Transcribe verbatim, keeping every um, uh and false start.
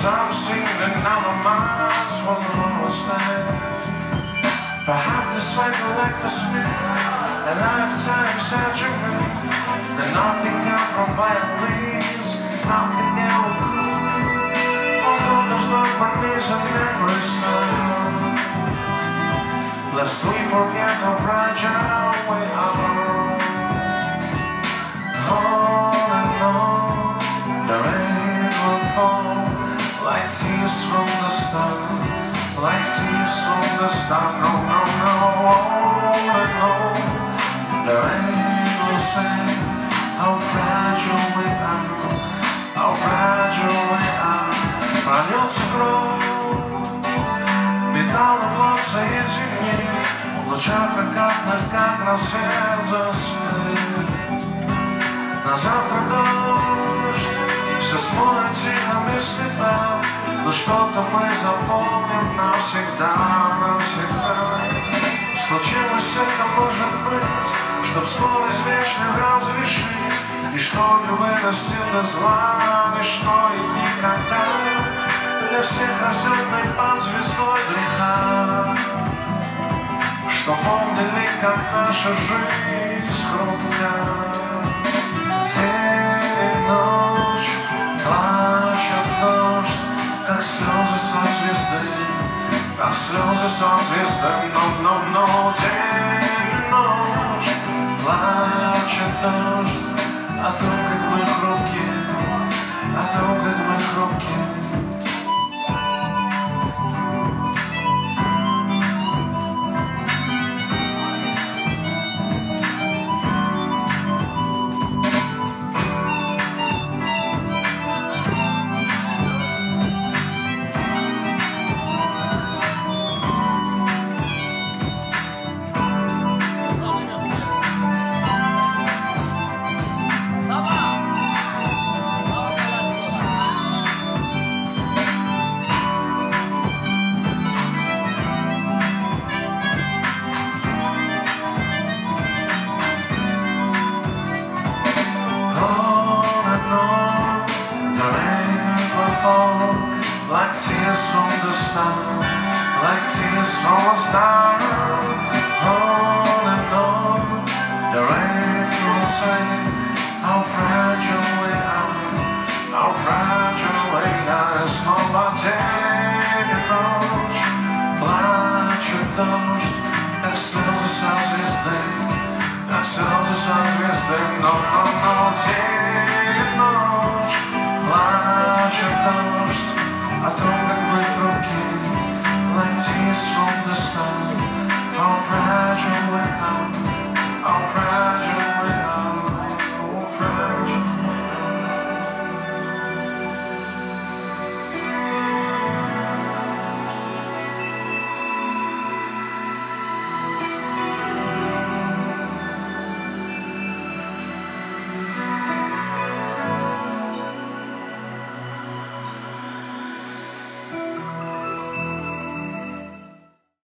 Some seem to know the minds will understand. Perhaps this might be like the spirit, a lifetime surgery, and nothing can provide leads, nothing ever could. For though there's no purpose in every smile, lest we forget how fragile we are. On and on, the rain will fall like tears from the stars, like tears from the stars. No, no, no. On and on, the rain will say how fragile we are, how fragile we are. Прольется кровь, металл и плоть соединены, в лучах закатных, как рассвет застыл. На завтра дождь все смоет тихо без следа, но что-то мы запомним навсегда, навсегда. Случилось это, может быть, чтоб спор извечный разрешить, и что любовь достигла зла, ничто и никогда. Для всех рожденных под звездой греха, что помнили, как наша жизнь хрупка. День и ночь плачет дождь, как слезы со звезды, как слезы со звезды. Но, но, но день и ночь плачет дождь о том, как мы хрупки, о том, как мы хрупки. Like tears from the star, like tears from a star. On and on, the rain will say how fragile we are, how fragile we are. Снова день и ночь плачет дождь, как слезы со звезды, как слезы со звезды. Но, но, но день